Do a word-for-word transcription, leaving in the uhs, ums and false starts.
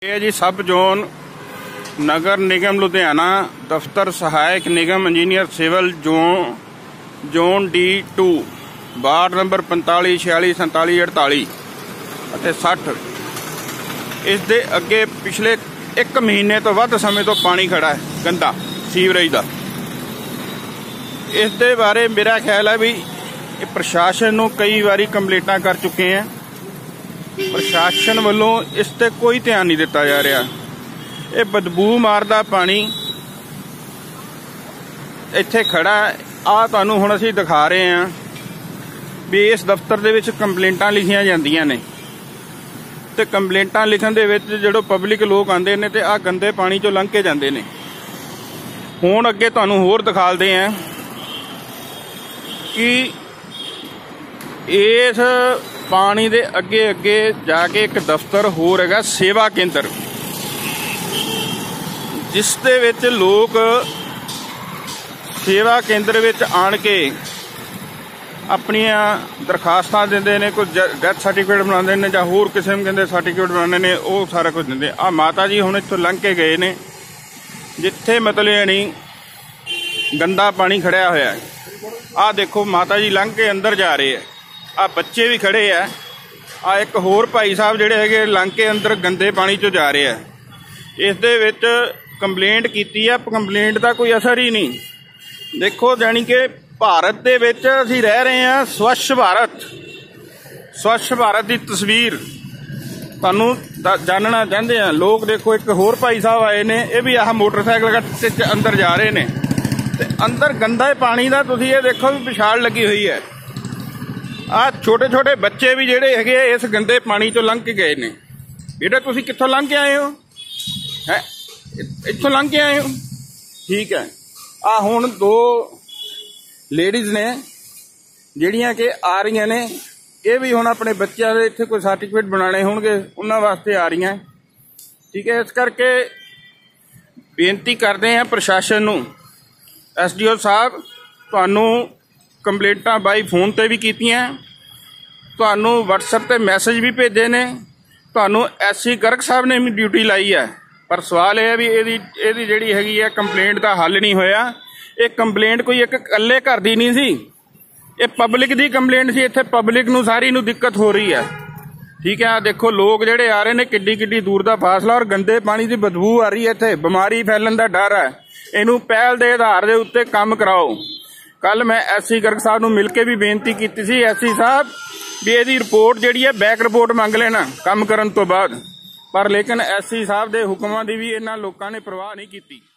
ਇਹ ਜੀ ਸਬ ਜ਼ੋਨ ਨਗਰ ਨਿਗਮ ਲੁਧਿਆਣਾ ਦਫ਼ਤਰ ਸਹਾਇਕ ਨਿਗਮ engineer civil zone zone D two ward number ਪੰਤਾਲੀ छियाली सैंताली अड़ताली ਅਤੇ ਸੱਠ। ਇਸ ਦੇ ਅੱਗੇ ਪਿਛਲੇ ਇੱਕ ਮਹੀਨੇ ਤੋਂ ਵੱਧ ਸਮੇਂ ਤੋਂ ਪਾਣੀ ਖੜਾ ਹੈ ਗੰਦਾ ਸੀਵਰੇਜ ਦਾ। ਇਸ ਦੇ ਬਾਰੇ ਮੇਰਾ ਖਿਆਲ ਹੈ ਵੀ ਇਹ ਪ੍ਰਸ਼ਾਸਨ ਨੂੰ ਕਈ ਵਾਰੀ ਕੰਪਲੇਂਟਾਂ ਕਰ ਚੁੱਕੇ हैं। ਪ੍ਰਸ਼ਾਸਨ ਵੱਲੋਂ ਇਸ ਤੇ ਕੋਈ ਧਿਆਨ ਨਹੀਂ ਦਿੱਤਾ ਜਾ ਰਿਹਾ। ਇਹ ਬਦਬੂ ਮਾਰਦਾ ਪਾਣੀ ਇੱਥੇ ਖੜਾ ਆ, ਤੁਹਾਨੂੰ ਹੁਣ ਅਸੀਂ ਦਿਖਾ ਰਹੇ ਹਾਂ ਵੀ ਇਸ ਦਫ਼ਤਰ ਦੇ ਵਿੱਚ ਕੰਪਲੇਂਟਾਂ ਲਿਖੀਆਂ ਜਾਂਦੀਆਂ ਨੇ ਤੇ ਕੰਪਲੇਂਟਾਂ ਲਿਖਣ ਦੇ ਵਿੱਚ ਜਦੋਂ ਪਬਲਿਕ ਲੋਕ ਆਉਂਦੇ ਨੇ ਤੇ ਆ ਗੰਦੇ ਪਾਣੀ ਚੋਂ ਲੰਘ ਕੇ ਜਾਂਦੇ ਨੇ। ਹੁਣ ਅੱਗੇ ਤੁਹਾਨੂੰ ਹੋਰ ਦਿਖਾਲਦੇ ਹਾਂ ਕਿ ਇਸ ਪਾਣੀ ਦੇ ਅੱਗੇ ਅੱਗੇ ਜਾ ਕੇ ਇੱਕ ਦਫ਼ਤਰ ਹੋਰ ਹੈਗਾ ਸੇਵਾ ਕੇਂਦਰ, ਜਿਸ ਦੇ ਵਿੱਚ ਲੋਕ ਸੇਵਾ ਕੇਂਦਰ ਵਿੱਚ ਆਣ ਕੇ ਆਪਣੀਆਂ ਦਰਖਾਸਤਾਂ ਦਿੰਦੇ ਨੇ, ਕੋਈ ਡੈਥ ਸਰਟੀਫਿਕੇਟ ਬਣਾਉਂਦੇ ਨੇ ਜਾਂ ਹੋਰ ਕਿਸਮ ਦੇ ਸਰਟੀਫਿਕੇਟ ਬਣਾਉਂਦੇ ਨੇ, ਉਹ ਸਾਰਾ ਕੁਝ ਦਿੰਦੇ। ਆ ਮਾਤਾ ਜੀ ਹੁਣ ਇੱਥੋਂ ਲੰਘ ਕੇ ਗਏ ਨੇ ਜਿੱਥੇ ਮਤਲਬ ਨਹੀਂ ਗੰਦਾ ਪਾਣੀ ਖੜਿਆ ਹੋਇਆ ਹੈ। ਆ ਦੇਖੋ ਮਾਤਾ ਜੀ ਲੰਘ ਕੇ ਅੰਦਰ ਜਾ ਰਹੇ ਹੈ, ਆ ਬੱਚੇ ਵੀ ਖੜੇ ਆ, ਆ ਇੱਕ ਹੋਰ ਭਾਈ ਸਾਹਿਬ ਜਿਹੜੇ ਹੈਗੇ ਲੰਘ ਕੇ ਅੰਦਰ ਗੰਦੇ ਪਾਣੀ 'ਚੋਂ ਜਾ ਰਹੇ ਆ। ਇਸ ਦੇ ਵਿੱਚ ਕੰਪਲੇਂਟ ਕੀਤੀ ਆ, ਕੰਪਲੇਂਟ ਦਾ ਕੋਈ ਅਸਰ ਹੀ ਨਹੀਂ। ਦੇਖੋ ਜਾਣੀ ਕਿ ਭਾਰਤ ਦੇ ਵਿੱਚ ਅਸੀਂ ਰਹਿ ਰਹੇ ਹਾਂ, ਸਵੱਛ ਭਾਰਤ ਸਵੱਛ ਭਾਰਤ ਦੀ ਤਸਵੀਰ ਤੁਹਾਨੂੰ ਜਾਣਨਾ ਚਾਹੁੰਦੇ ਆ ਲੋਕ। ਦੇਖੋ ਇੱਕ ਹੋਰ ਭਾਈ ਸਾਹਿਬ ਆਏ ਨੇ, ਇਹ ਵੀ ਆਹ ਮੋਟਰਸਾਈਕਲ ਤੇ ਅੰਦਰ ਜਾ ਰਹੇ ਨੇ ਤੇ ਅੰਦਰ ਗੰਦਾ ਪਾਣੀ ਦਾ ਤੁਸੀਂ ਇਹ ਦੇਖੋ ਵੀ ਪਿਛਾੜ ਲੱਗੀ ਹੋਈ ਹੈ। ਆ ਛੋਟੇ ਛੋਟੇ ਬੱਚੇ ਵੀ ਜਿਹੜੇ ਹੈਗੇ ਇਸ ਗੰਦੇ ਪਾਣੀ ਚੋਂ ਲੰਘ ਕੇ ਗਏ ਨੇ। ਬੇਟਾ ਤੁਸੀਂ ਕਿੱਥੋਂ ਲੰਘ ਕੇ ਆਏ ਹੋ? ਹੈ ਇੱਥੋਂ ਲੰਘ ਕੇ ਆਏ ਹੋ? ਠੀਕ ਹੈ। ਆ ਹੁਣ ਦੋ ਲੇਡੀਜ਼ ਨੇ ਜਿਹੜੀਆਂ ਕਿ ਆ ਰਹੀਆਂ ਨੇ, ਇਹ ਵੀ ਹੁਣ ਆਪਣੇ ਬੱਚਿਆਂ ਦੇ ਇੱਥੇ ਕੋਈ ਸਰਟੀਫਿਕੇਟ ਬਣਾਉਣੇ ਹੋਣਗੇ, ਉਹਨਾਂ ਵਾਸਤੇ ਆ ਰਹੀਆਂ। ਠੀਕ ਹੈ, ਇਸ ਕਰਕੇ ਬੇਨਤੀ ਕਰਦੇ ਹਾਂ ਪ੍ਰਸ਼ਾਸਨ ਨੂੰ, ਐਸ ਡੀ ਓ ਸਾਹਿਬ ਤੁਹਾਨੂੰ ਕੰਪਲੇਂਟਾਂ ਬਾਈ ਫੋਨ ਤੇ ਵੀ ਕੀਤੀਆਂ, ਤੁਹਾਨੂੰ ਵਟਸਐਪ ਤੇ ਮੈਸੇਜ ਵੀ ਭੇਜੇ ਨੇ, ਤੁਹਾਨੂੰ ਐਸ ਸੀ ਗਰਗ ਸਾਹਿਬ ਨੇ ਵੀ ਡਿਊਟੀ ਲਾਈ ਹੈ। ਪਰ ਸਵਾਲ ਇਹ ਹੈ ਵੀ ਇਹਦੀ ਇਹਦੀ ਜਿਹੜੀ ਹੈਗੀ ਹੈ ਕੰਪਲੇਂਟ ਦਾ ਹੱਲ ਨਹੀਂ ਹੋਇਆ। ਇਹ ਕੰਪਲੇਂਟ ਕੋਈ ਇੱਕ ਇਕੱਲੇ ਘਰ ਦੀ ਨਹੀਂ ਸੀ, ਇਹ ਪਬਲਿਕ ਦੀ ਕੰਪਲੇਂਟ ਸੀ। ਇੱਥੇ ਪਬਲਿਕ ਨੂੰ ਸਾਰੀ ਨੂੰ ਦਿੱਕਤ ਹੋ ਰਹੀ ਹੈ। ਠੀਕ ਹੈ, ਦੇਖੋ ਲੋਕ ਜਿਹੜੇ ਆ ਰਹੇ ਨੇ, ਕਿੱਡੀ ਕਿੱਡੀ ਦੂਰ ਦਾ ਫਾਸਲਾ, ਔਰ ਗੰਦੇ ਪਾਣੀ ਦੀ ਬਦਬੂ ਆ ਰਹੀ ਹੈ। ਇੱਥੇ ਬਿਮਾਰੀ ਫੈਲਣ ਦਾ ਡਰ ਹੈ। ਇਹਨੂੰ ਪਹਿਲ ਦੇ ਆਧਾਰ ਦੇ ਉੱਤੇ ਕੰਮ ਕਰਾਓ। ਕੱਲ ਮੈਂ ਐਸ ਸੀ ਗਰਗ ਸਾਹਿਬ ਨੂੰ ਮਿਲ ਕੇ ਵੀ ਬੇਨਤੀ ਕੀਤੀ ਸੀ, ਐਸ ਸੀ ਸਾਹਿਬ ਵੀ ਇਹਦੀ ਰਿਪੋਰਟ ਜਿਹੜੀ ਹੈ ਬੈਕ ਰਿਪੋਰਟ ਮੰਗ ਲੈਣਾ ਕੰਮ ਕਰਨ ਤੋਂ ਬਾਅਦ, ਪਰ ਲੇਕਿਨ ਐਸ ਸੀ ਸਾਹਿਬ ਦੇ ਹੁਕਮਾਂ ਦੀ ਵੀ ਇਹਨਾਂ ਲੋਕਾਂ ਨੇ ਪਰਵਾਹ ਨਹੀਂ ਕੀਤੀ।